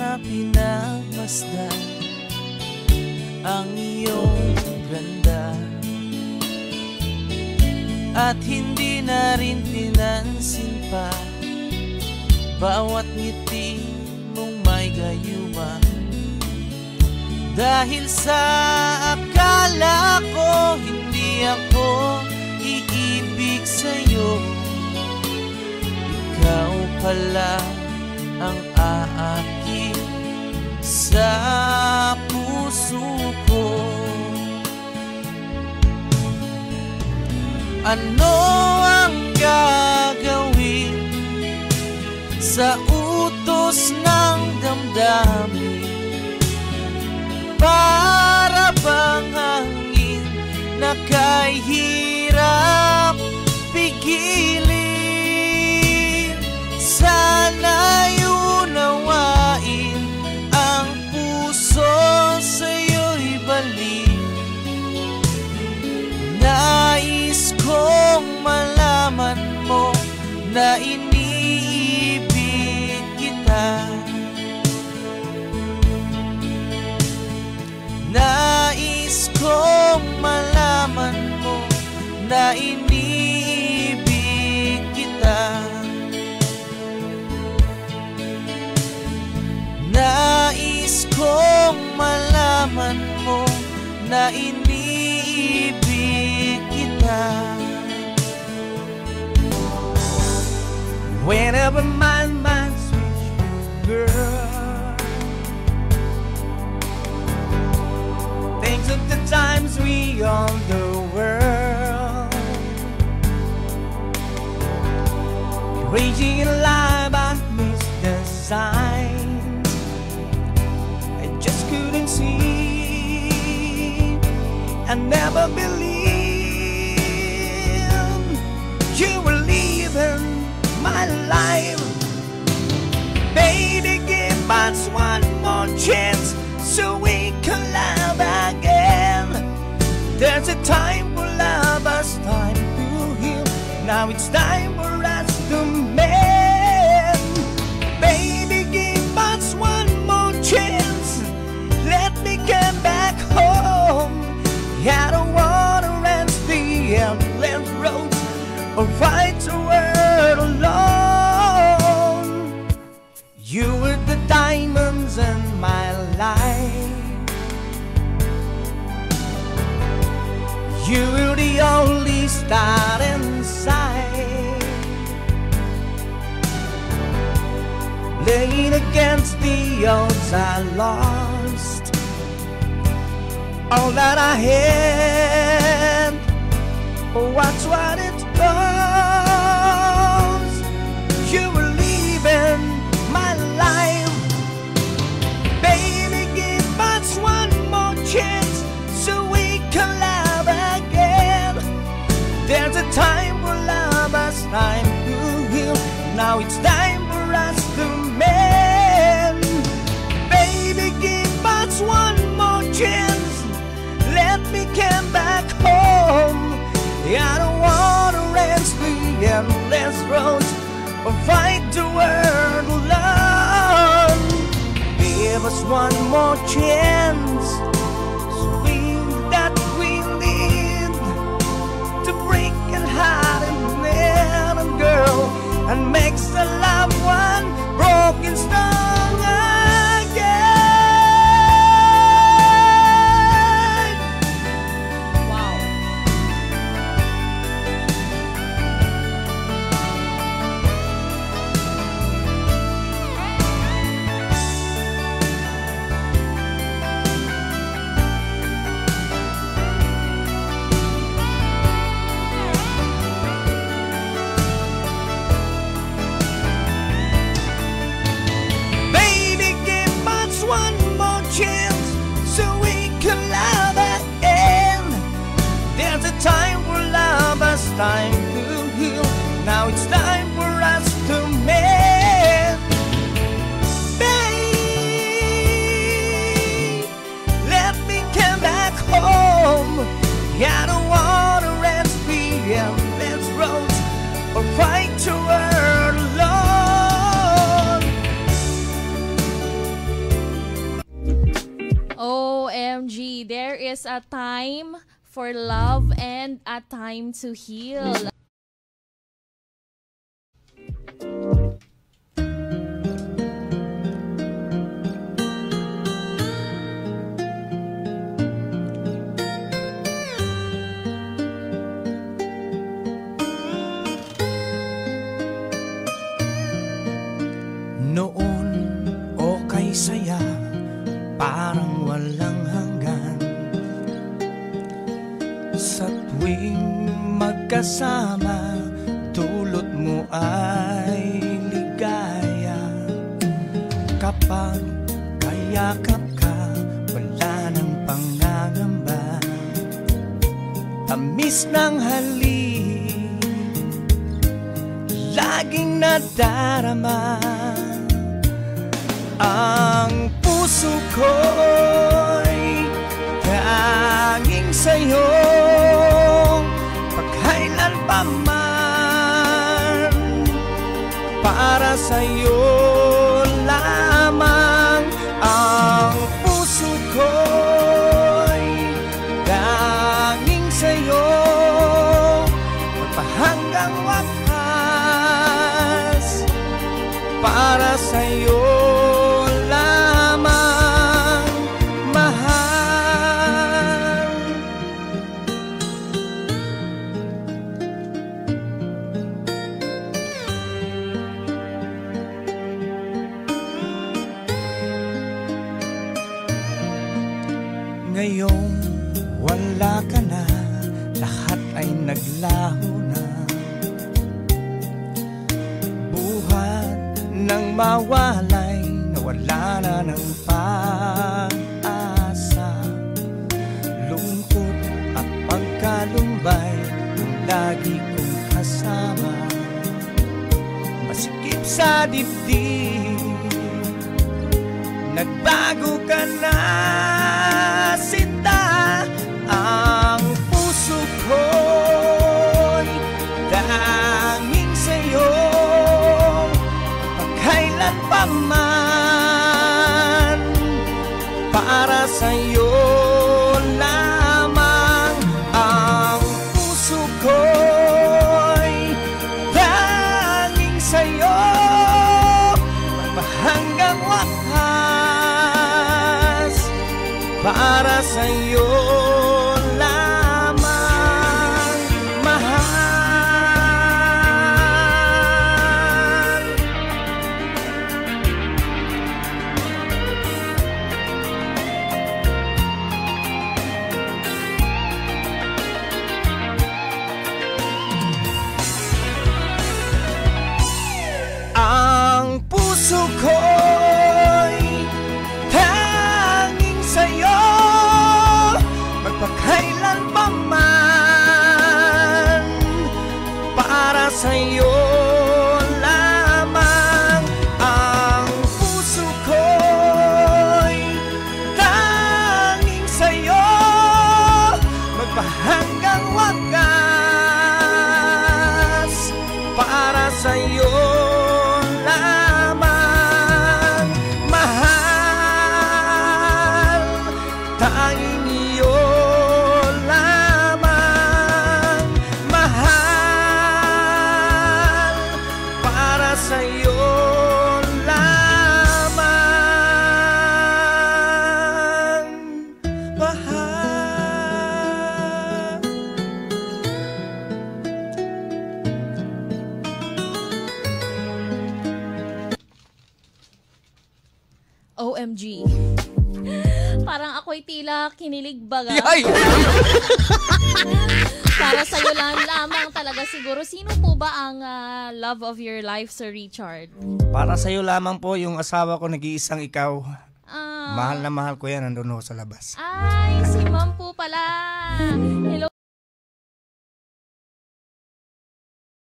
na pinamasdan ang iyong ganda, at hindi na rin pinansin pa bawat ngiti mong may gayuma. Dahil sa akala ko hindi ako iibig sa'yo, ikaw pala ang aakit sa puso ko. Ano ang gagawin sa utos ng damdamin? Para bang hangin na kay hirap pigilin? Sana'y unawain ang puso sa'yo'y balik. Nais kong malaman mo na iniibig kita. Nais kong malaman mo na iniibig kita. Nais kong malaman mo na iniibig kita. Whenever my mind switches, girl, thinks of the times we on the world, raging alive, I missed the signs I just couldn't see. I never believed you were leaving my life. Baby, give us one more chance so we can love again. There's a time for lovers, time to heal. Now it's time for us to mend. Baby, give us one more chance. Let me get back home. I don't wanna rent the endless road or fight the world alone. You were the diamonds in my life. You were the only star inside. Laying against the odds, I lost all that I had. Oh, watch what it goes. You were leaving my life. Baby, give us one more chance so we can love again. There's a time for lovers, time to heal. Now it's time for us to mend. Baby, give us one more chance. Let me come back home. I don't wanna rest the endless roads or fight the world alone. Give us one more chance, sweet that we need to break a heart and man and girl and makes the loved one broken strong again. Time to heal. Now it's time for us to mend. Babe, let me come back home. I don't wanna rest the endless roads or fight the world alone. there is a time for love and a time to heal. Noon, okay saya, parang walang hanggan. Sa tuwing magkasama, dulot mo ay ligaya. Kapag kayakap ka, wala nang pangangamba. Tamis ng halik, laging nadarama. Ang puso ko'y tanging sa'yo, pagkailan pa man, para sa'yo lamang. Ang puso ko'y tanging sa'yo, magpahanggang wakas, para sa'yo ngayong wala ka na, lahat ay naglaho na. Buhat nang mawalay, nawala na ng pag-asa. Lungkot at pagkalumbay, ang lagi kong kasama. Masikip sa dibdib, nagbago ka na, sinta. Ang puso ko'y tanging sa'yo, pagkailan pa man, para sa'yo lamang. Ang puso ko'y tanging sa'yo, magpahanggang wakas, para sa'yo lamang, mahal. Ang puso ko'y tanging sa'yo, magpakailan pa man, para sa'yo lamang. Ang puso ko'y tanging sa'yo, magpahanggang wakas, para sa'yo lamang, mahal. Tanging iyo lamang, mahal, para sa'yo lamang, mahal. OMG. Parang ako'y tila kinilig baga. Para sa'yo lang lamang talaga siguro. Sino po ba ang love of your life, Sir Richard? Para sa'yo lamang po yung asawa ko, nag-iisang ikaw. Mahal na mahal ko yan, nandun ako sa labas. Ay, si Ma'am po pala.